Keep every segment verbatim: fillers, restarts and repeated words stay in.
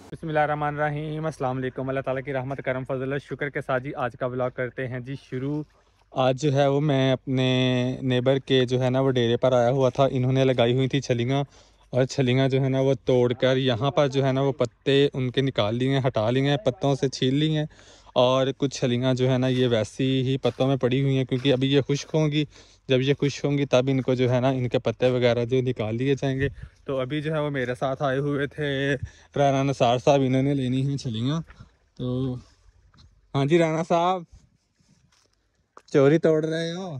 बिस्मिल्लाहिर्रहमानिर्रहीम, अस्सलाम वालेकुम। अल्लाह ताला की रहमत करम फजल शुक्र के साथ जी आज का व्लॉग करते हैं जी शुरू। आज जो है वो मैं अपने नेबर के जो है ना वो डेरे पर आया हुआ था। इन्होंने लगाई हुई थी छलियाँ, और छलियाँ जो है ना वो तोड़कर यहाँ पर जो है ना वो पत्ते उनके निकाल लिए हैं, हटा लिए हैं, पत्तों से छील ली हैं। और कुछ छलियाँ जो है ना ये वैसी ही पत्तों में पड़ी हुई हैं, क्योंकि अभी ये खुश्क होंगी। जब ये खुश्क होंगी तब इनको जो है ना इनके पत्ते वगैरह जो निकाल लिए जाएंगे। तो अभी जो है वो मेरे साथ आए हुए थे राना नसार साहब, इन्होंने लेनी है छलियाँ। तो हाँ जी राना साहब, चोरी तोड़ रहे हो?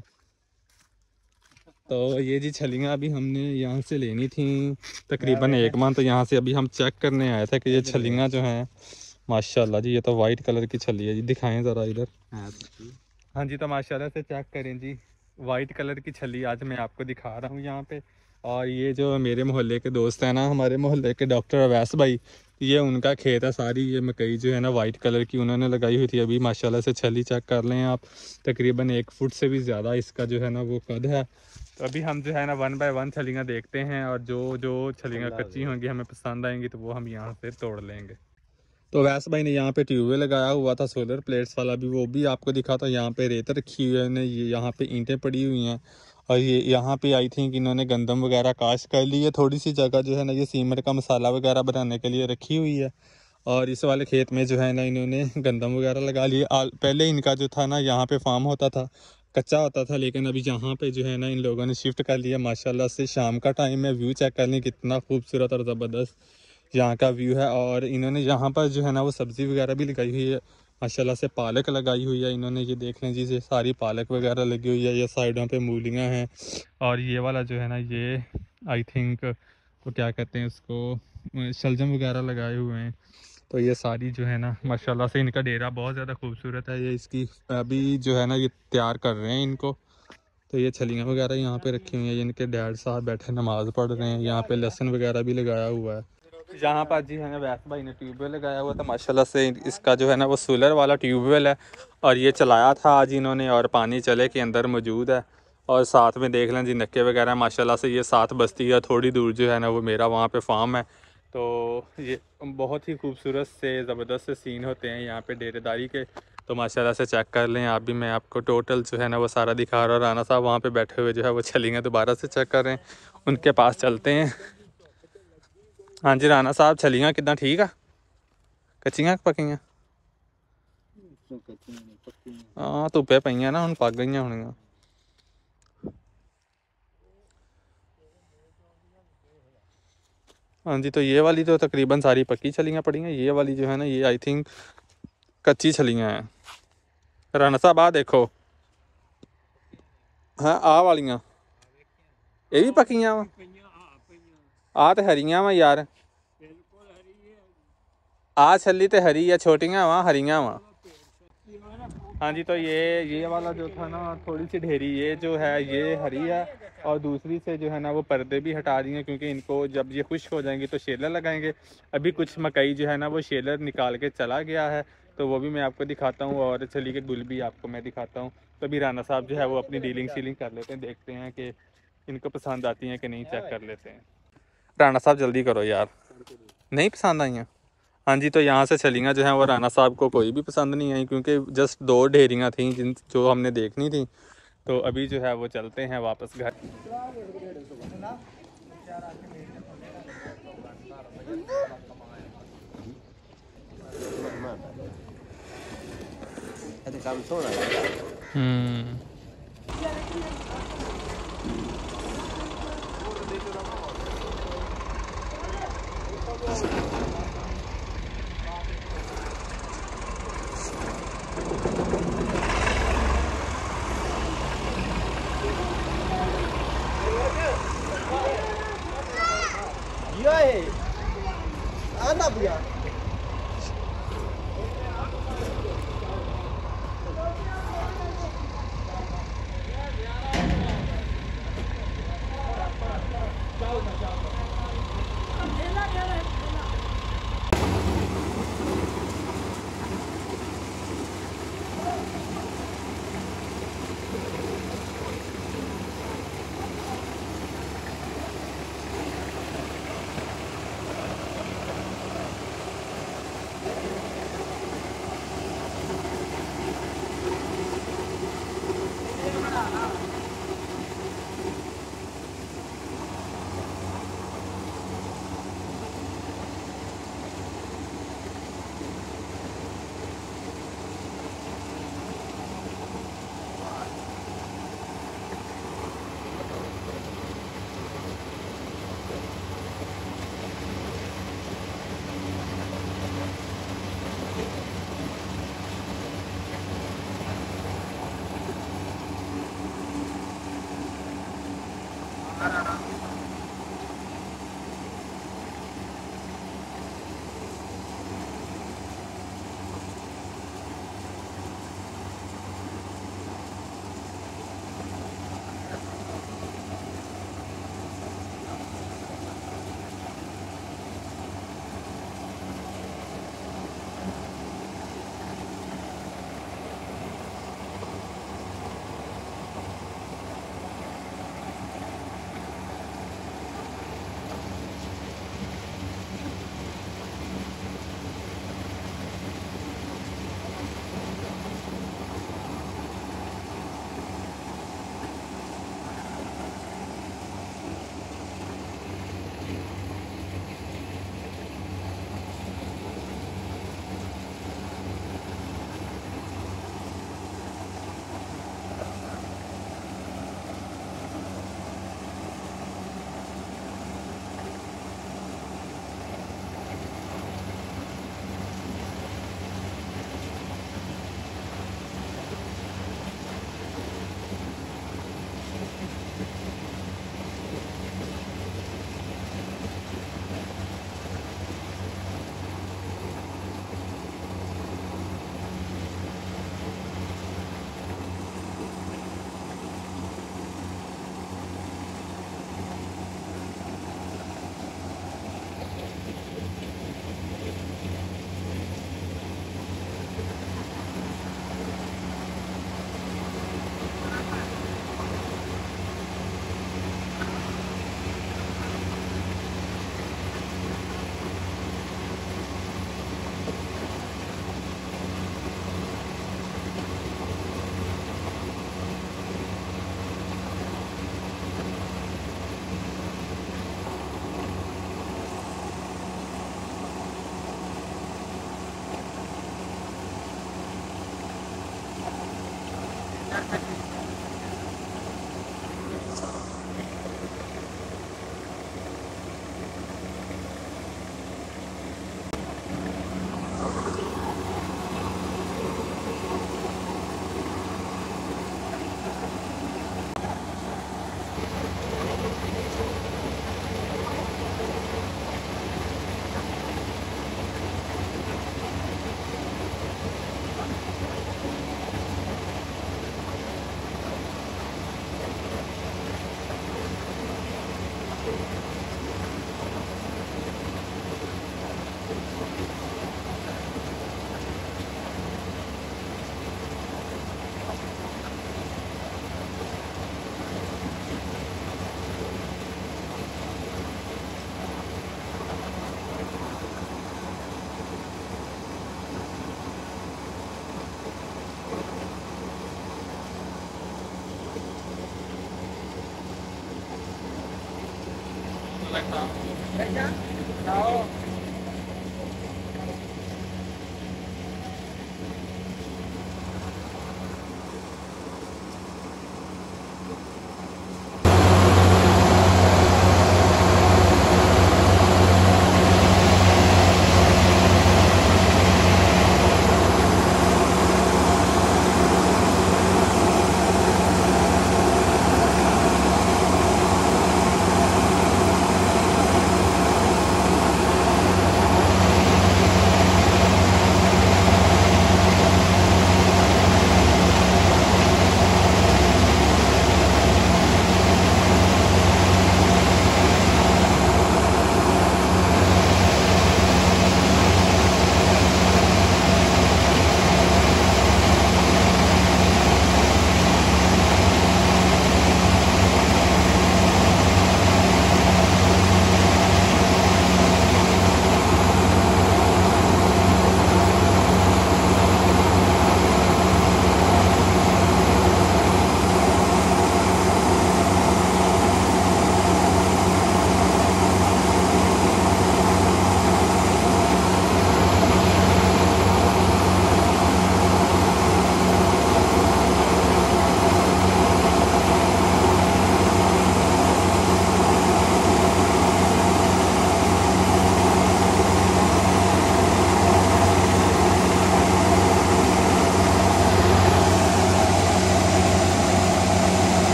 तो ये जी छलियाँ अभी हमने यहाँ से लेनी थी तकरीबन एक माह। तो यहाँ से अभी हम चेक करने आए थे कि ये छलियाँ जो हैं माशाल्लाह जी, ये तो वाइट कलर की छली है जी। दिखाएं ज़रा इधर। हाँ जी, तो माशाल्लाह से चेक करें जी, वाइट कलर की छली आज मैं आपको दिखा रहा हूँ यहाँ पे। और ये जो मेरे मोहल्ले के दोस्त हैं ना, हमारे मोहल्ले के डॉक्टर अवैस भाई, ये उनका खेत है। सारी ये मकई जो है ना वाइट कलर की उन्होंने लगाई हुई थी। अभी माशाल्लाह से छली चेक कर लें आप, तकरीबन एक फुट से भी ज़्यादा इसका जो है ना वो कद है। तो अभी हम जो है ना वन बाय वन छलियाँ देखते हैं, और जो जो छलियाँ कच्ची होंगी हमें पसंद आएंगी तो वो हम यहाँ से तोड़ लेंगे। तो वैसे भाई ने यहाँ पे ट्यूबवेल लगाया हुआ था सोलर प्लेट्स वाला भी, वो भी आपको दिखा था। यहाँ पे रेत रखी हुई है ने, ये यहाँ पे ईंटें पड़ी हुई हैं। और ये यहाँ पे आई थिंक इन्होंने गंदम वगैरह काश कर ली है। थोड़ी सी जगह जो है ना ये सीमेंट का मसाला वगैरह बनाने के लिए रखी हुई है। और इस वाले खेत में जो है ना इन्होंने गंदम वगैरह लगा लिए। पहले इनका जो था ना यहाँ पे फार्म होता था, कच्चा होता था, लेकिन अभी यहाँ पे जो है ना इन लोगों ने शिफ्ट कर लिया। माशाल्लाह से शाम का टाइम है, व्यू चेक कर लें कितना खूबसूरत और ज़बरदस्त यहाँ का व्यू है। और इन्होंने यहाँ पर जो है ना वो सब्ज़ी वगैरह भी लगाई हुई है। माशाल्लाह से पालक लगाई हुई है इन्होंने, ये देख लें जी, ये सारी पालक वगैरह लगी हुई है। ये साइडों पे मूलियाँ हैं, और ये वाला जो है ना ये आई थिंक तो क्या कहते हैं उसको, शलजम वगैरह लगाए हुए हैं। तो ये सारी जो है ना माशाल्लाह से इनका डेरा बहुत ज़्यादा खूबसूरत है। ये इसकी अभी जो है ना ये तैयार कर रहे हैं इनको। तो ये छलियाँ वगैरह यहाँ पे रखी हुई हैं। ये इनके डैड साहब बैठे नमाज़ पढ़ रहे हैं। यहाँ पे लहसुन वगैरह भी लगाया हुआ है। यहाँ पर जी है ना वैस भाई ने ट्यूबवेल लगाया हुआ था। माशाल्लाह से इसका जो है ना वो सोलर वाला ट्यूबवेल है, और ये चलाया था आज इन्होंने, और पानी चले के अंदर मौजूद है। और साथ में देख लें जी नक्के वगैरह माशाल्लाह से। ये साथ बस्ती है, थोड़ी दूर जो है ना वो मेरा वहाँ पे फार्म है। तो ये बहुत ही खूबसूरत से ज़बरदस्त से सीन होते हैं यहाँ पे डेरेदारी के। तो माशाल्लाह से चेक कर लें आप भी, मैं आपको टोटल जो है ना वो सारा दिखा रहा हूँ। राना साहब वहाँ पे बैठे हुए जो है वो छलियाँ दोबारा से चेक कर रहे हैं, उनके पास चलते हैं। हाँ जी राना साहब, छलियाँ कितना ठीक है? कच्चियाँ पक्कियाँ? हाँ धुप्पे पईयां ना, हुण पक गई होणियां। हाँ जी, तो ये वाली तो तकरीबन सारी पक्की छलियाँ पड़ी हैं। ये वाली जो है ना ये आई थिंक कच्ची छलियाँ हैं। राना साहब आ देखो, हाँ आ वालियां ये भी पक्कियां वा, आ तो हरियां वा यार। आ छली तो हरी है, छोटियां वा हरियां वा। हाँ जी, तो ये ये वाला जो था ना थोड़ी सी ढेरी, ये जो है ये हरी है। और दूसरी से जो है ना वो पर्दे भी हटा दिए, क्योंकि इनको जब ये खुश्क हो जाएंगी तो शेलर लगाएंगे। अभी कुछ मकई जो है ना वो शेलर निकाल के चला गया है, तो वो भी मैं आपको दिखाता हूँ। और छली के गुल भी आपको मैं दिखाता हूँ। तो अभी राना साहब जो है वो अपनी डीलिंग शीलिंग कर लेते हैं, देखते हैं कि इनको पसंद आती हैं कि नहीं, चेक कर लेते हैं। राना साहब जल्दी करो यार, नहीं पसंद आई हैं? हाँ जी, तो यहाँ से छलियाँ जो हैं वो राना साहब को कोई भी पसंद नहीं आई, क्योंकि जस्ट दो ढेरियाँ थीं जिन जो हमने देखनी थी। तो अभी जो है वो चलते हैं वापस घर। हम्म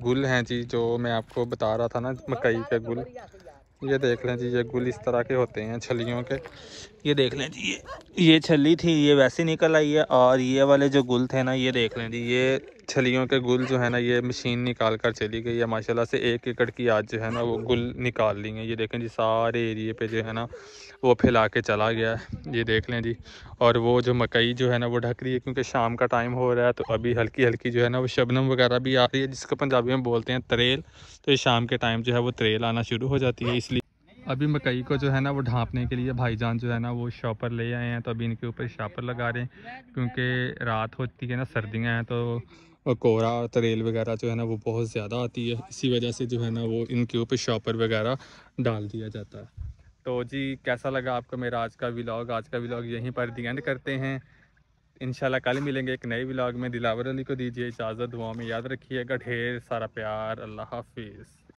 गुल हैं जी, जो मैं आपको बता रहा था ना मकई के गुल, ये देख लें जी, ये गुल इस तरह के होते हैं छलियों के। ये देख लें जी, ये ये छली थी, ये वैसे निकल आई है। और ये वाले जो गुल थे ना, ये देख लें जी, ये छलियों के गुल जो है ना, ये मशीन निकाल कर चली गई है माशाल्लाह से। एक एकड़ की आज जो है ना वो गुल निकाल ली हैं। ये देखें जी, सारे एरिए पे जो है ना वो फैला के चला गया है, ये देख लें जी। और वो जो मकई जो है ना वो ढक रही है, क्योंकि शाम का टाइम हो रहा है, तो अभी हल्की हल्की जो है ना वो शबनम वगैरह भी आ रही है, जिसको पंजाबी में बोलते हैं तरेल। तो ये शाम के टाइम जो है वो तरेल आना शुरू हो जाती है, इसलिए अभी मकई को जो है ना वो ढांपने के लिए भाईजान जो है ना वो शॉपर ले आए हैं। तो अभी इनके ऊपर शॉपर लगा रहे हैं, क्योंकि रात होती है ना, सर्दियाँ हैं, तो कोहरा और तरेल वगैरह जो है ना वो बहुत ज़्यादा आती है। इसी वजह से जो है ना वो इनके ऊपर शॉपर वगैरह डाल दिया जाता है। तो जी, कैसा लगा आपको मेरा आज का व्लॉग? आज का व्लॉग यहीं पर दी एंड करते हैं। इंशाल्लाह कल मिलेंगे एक नए व्लॉग में। दिलावर अली को दीजिए इजाज़त, दुआ में याद रखिएगा। ढेर सारा प्यार। अल्लाह हाफिज़।